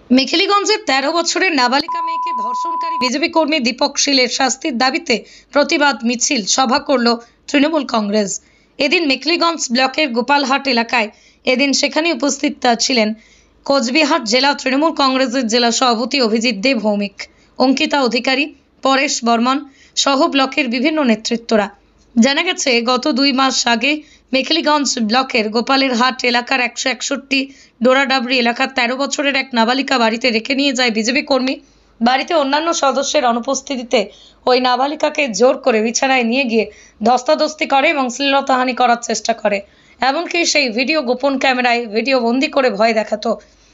মেখলিগঞ্জের ১৩ বছরের নাবালিকা মেয়েকে ধর্ষণকারী বিজেপি কর্মী দীপক শীলের শাস্তির দাবিতে প্রতিবাদ মিছিল সভা করল তৃণমূল কংগ্রেস। এদিন মেখলিগঞ্জ ব্লকের গোপালহাট এলাকায় সেখানে উপস্থিত ছিলেন কোচবিহার জেলা তৃণমূল কংগ্রেসের জেলা সভাপতি অভিজিৎ দে ভৌমিক, অঙ্কিতা অধিকারী, পরেশ বর্মন সহ ব্লকের বিভিন্ন নেতৃত্বরা। জানা গেছে, গত ২ মাস আগে মেখলিগঞ্জ ব্লকের গোপালের হাট এলাকার ১৬১ ডোরাডাবরি এলাকার ১৩ বছরের এক নাবালিকা বাড়িতে রেখে নিয়ে যায় বিজেপি কর্মী। বাড়িতে অন্যান্য সদস্যের অনুপস্থিতিতে ওই নাবালিকাকে জোর করে বিছানায় নিয়ে গিয়ে ধস্তাধস্তি করে এবং শ্লীলতাহানি করার চেষ্টা করে। এমনকি সেই ভিডিও গোপন ক্যামেরায় ভিডিও বন্দি করে ভয় দেখাতো।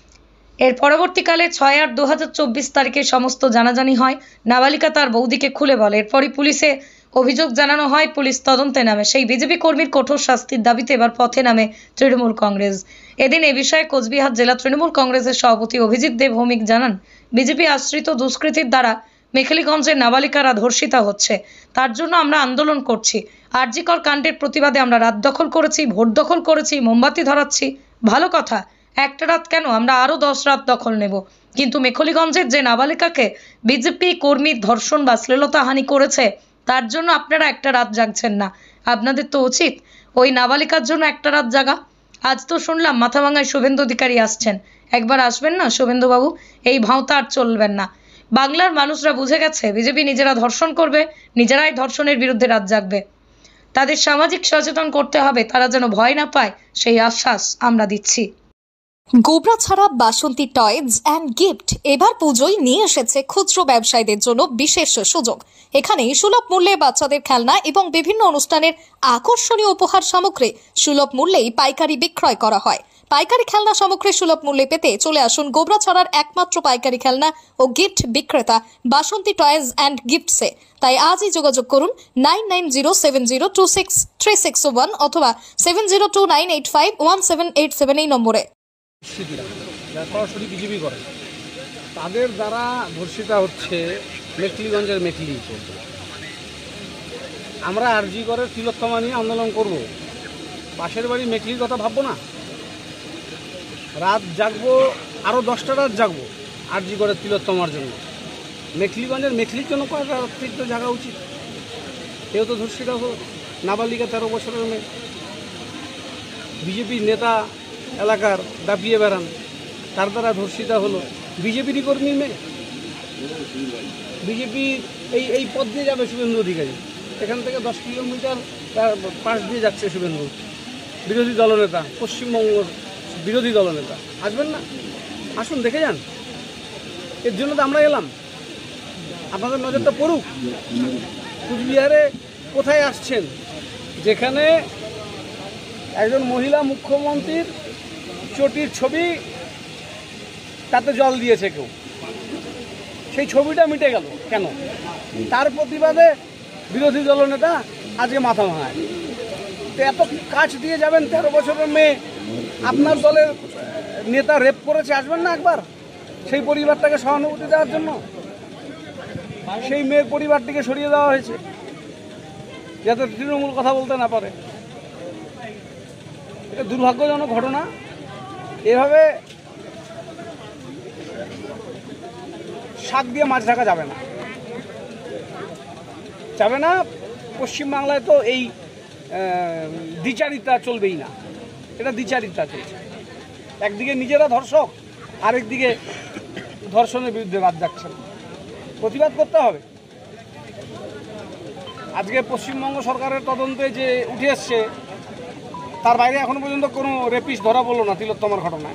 এর পরবর্তীকালে ৬/৮/২০২৪ তারিখে সমস্ত জানাজানি হয়। নাবালিকা তার বৌদিকে খুলে বলে। এরপরই পুলিশে অভিযোগ জানানো হয়, পুলিশ তদন্তে নামে। সেই বিজেপি কর্মীর কঠোর শাস্তির দাবিতে এবার পথে নামে তৃণমূল কংগ্রেস। এদিন এ বিষয়ে কোচবিহার জেলা তৃণমূল কংগ্রেসের সভাপতি অভিজিৎ দে ভৌমিক জানান, বিজেপি আশ্রিত দুষ্কৃতীর দ্বারা মেখলিগঞ্জের নাবালিকারা ধর্ষিতা হচ্ছে, তার জন্য আমরা আন্দোলন করছি। আরজিকর কাণ্ডের প্রতিবাদে আমরা রাত দখল করেছি, ভোট দখল করেছি, মোমবাতি ধরাচ্ছি। ভালো কথা, একটা রাত কেন, আমরা আরো 10 রাত দখল নেব। কিন্তু মেখলিগঞ্জের যে নাবালিকাকে বিজেপি কর্মী ধর্ষণ বা শ্লীলতাহানি করেছে, তার জন্য আপনারা একটা রাত জাগছেন না। আপনাদের তো উচিত ওই নাবালিকার জন্য একটা রাত জাগা। আজ তো শুনলাম মাথাভাঙায় শুভেন্দু অধিকারী আসছেন, একবার আসবেন না শুভেন্দু বাবু? এই ভাঁওতা আর চলবেন না। বাংলার মানুষরা বুঝে গেছে বিজেপি নিজেরা ধর্ষণ করবে, নিজেরাই ধর্ষণের বিরুদ্ধে রাত জাগবে। তাদের সামাজিক সচেতন করতে হবে, তারা যেন ভয় না পায়, সেই আশ্বাস আমরা দিচ্ছি। Gobrachhara Basanti toys and gift এবার পুজোয় নিয়ে এসেছে খুচরো ব্যবসায়ীদের জন্য বিশেষ সুযোগ। এখানে সুলভ মূল্যে বাচ্চাদের খেলনা এবং বিভিন্ন অনুষ্ঠানের আকর্ষণীয় উপহার সামগ্রী সুলভ মূল্যেই পাইকারি বিক্রয় করা হয়। পাইকারি খেলনা সামগ্রী সুলভ মূল্যে পেতে চলে আসুন গোবরাছড়ার একমাত্র পাইকারি খেলনা ও গিফট বিক্রেতা বাসন্তী টয়েজ অ্যান্ড গিফটসে। তাই আজই যোগাযোগ করুন 9907026361 অথবা 7029851787 এই নম্বরে। যারা সরাসরি বিজেপি করে তাদের দ্বারা ধর্ষিতা হচ্ছে মেখলিগঞ্জের মেখলি। আমরা আরজি করে তিলোত্তমা নিয়ে আন্দোলন করব। পাশের বাড়ি মেখলির কথা ভাববো না? রাত জাগবো, আরও 10টা রাত জাগবো আরজি করে তিলোত্তমার জন্য। মেখলিগঞ্জের মেখলির জন্য কয়েকটা রাত্রির তো জাগা উচিত। কেউ তো ধর্ষিতা হোক, নাবালিকা 13 বছরের মেয়ে। বিজেপির নেতা এলাকার দাপিয়ে বেড়ান, তার দ্বারা ধর্ষিতা হলো বিজেপিরই কর্মী মেয়ে। বিজেপি এই পথ দিয়ে যাবে শুভেন্দু অধিকারী, এখান থেকে 10 কিলোমিটার তার পাশ দিয়ে যাচ্ছে শুভেন্দু, বিরোধী দলনেতা, পশ্চিমবঙ্গের বিরোধী দলনেতা। আসবেন না? আসুন, দেখে যান। এর জন্য তো আমরা এলাম, আপনাদের নজরটা পড়ুক। কুচবিহারে কোথায় আসছেন, যেখানে একজন মহিলা মুখ্যমন্ত্রীর চটির ছবি, তাতে জল দিয়েছে কেউ, সেই ছবিটা মিটে গেল কেন? তার প্রতিবাদে বিরোধী দলনেতা আজকে মাথা ভাঙায়। তো এত কাজ দিয়ে যাবেন, 13 বছরের মেয়ে আপনার দলের নেতা রেপ করেছে, আসবেন না একবার সেই পরিবারটাকে সহানুভূতি দেওয়ার জন্য? সেই মেয়ের পরিবারটিকে সরিয়ে দেওয়া হয়েছে যাতে তৃণমূল কথা বলতে না পারে। এটা দুর্ভাগ্যজনক ঘটনা। এভাবে শাক দিয়ে মাছ ঢাকা যাবে না, যাবে না। পশ্চিমবাংলায় তো এই দ্বিচারিতা চলবেই না, এটা দ্বিচারিতা চলছে। একদিকে নিজেরা ধর্ষক, আরেকদিকে ধর্ষণের বিরুদ্ধে রাত জাগছেন। প্রতিবাদ করতে হবে। আজকে পশ্চিমবঙ্গ সরকারের তদন্তে যে উঠে এসছে, তার বাইরে এখনো পর্যন্ত কোনো রেপিস্ট ধরা পড়লো না তিলোত্তমার ঘটনায়।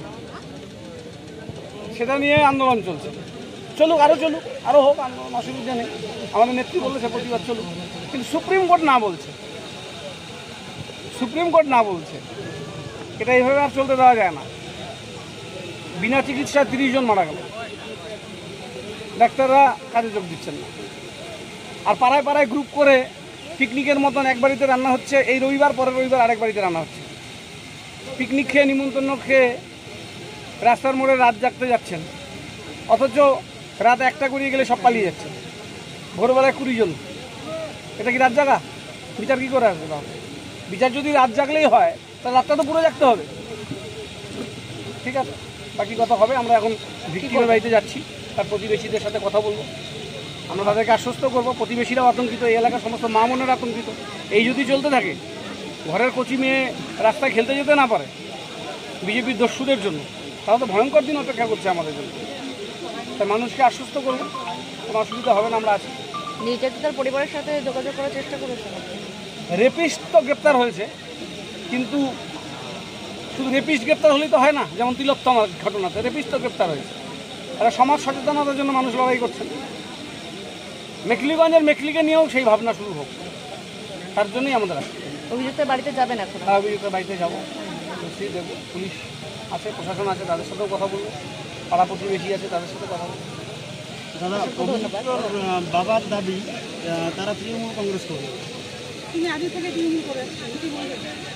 সেটা নিয়ে আন্দোলন চলছে। চলুক, আরও চলুক, আরও হোক আন্দোলন, অসুবিধা নেই। আমাদের নেত্রী বলেছে প্রতিবাদ চলুক, কিন্তু সুপ্রিম কোর্ট না বলছে। সুপ্রিম কোর্ট না বলছে, এটা এইভাবে আর চলতে দেওয়া যায় না। বিনা চিকিৎসায় 30 জন মারা গেল, ডাক্তাররা কাজে যোগ দিচ্ছেন না। আর পাড়ায় পাড়ায় গ্রুপ করে পিকনিকের মতন এক বাড়িতে রান্না হচ্ছে, এই রবিবার পরের রবিবার আরেক বাড়িতে রান্না হচ্ছে। পিকনিক খেয়ে, নিমন্ত্রণ খেয়ে রাস্তার মোড়ে রাত জাগতে যাচ্ছেন, অথচ রাত 1টা গড়িয়ে গেলে সব পালিয়ে যাচ্ছে। ভোরবেলায় 20 জন, এটা কি রাত জাগা? বিচার কী করে আসবে? বিচার যদি রাত জাগলেই হয়, তাহলে রাতটা তো পুরো জাগতে হবে। ঠিক আছে। বাকি কথা হবে। আমরা এখন ভিক্টিমের বাড়িতে যাচ্ছি, তার প্রতিবেশীদের সাথে কথা বলবো, আমরা তাদেরকে আশ্বস্ত করবো। প্রতিবেশীরাও আতঙ্কিত, এই এলাকার সমস্ত মা বোনেরা আতঙ্কিত। এই যদি চলতে থাকে, ঘরের কচি মেয়ে রাস্তায় খেলতে যেতে না পারে বিজেপির দস্যুদের জন্য, তাহলে তো ভয়ঙ্কর দিন অপেক্ষা করছে আমাদের জন্য। তাই মানুষকে আশ্বস্ত করবো, কোনো অসুবিধা হবে না, আমরা আছি। নির্যাতিতার পরিবারের সাথে যোগাযোগ করার চেষ্টা করেছেন? রেপিস্ট তো গ্রেপ্তার হয়েছে, কিন্তু শুধু রেপিস্ট গ্রেপ্তার হলেই তো হয় না। যেমন তিলোত্তমার ঘটনাতে রেপিস্ট তো গ্রেপ্তার হয়েছে। এরা সমাজ সচেতনতার জন্য মানুষ লড়াই করছেন। মেখলিগঞ্জের মেখলিকে নিয়েও সেই ভাবনা শুরু হোক, তার জন্যই আমাদের আসছে। অভিযুক্তের বাড়িতে যাবেন এখন? অভিযুক্তের বাড়িতে যাবো, দেবো, পুলিশ আছে, প্রশাসন আছে, তাদের সাথেও কথা বলবো, পাড়া প্রতিবেশী আছে, তাদের সাথে কথা বলবো। দাদা, বাবার দাবি তারা তৃণমূল কংগ্রেস করবে। তিনি আগে থেকে তৃণমূল করে আসছেন।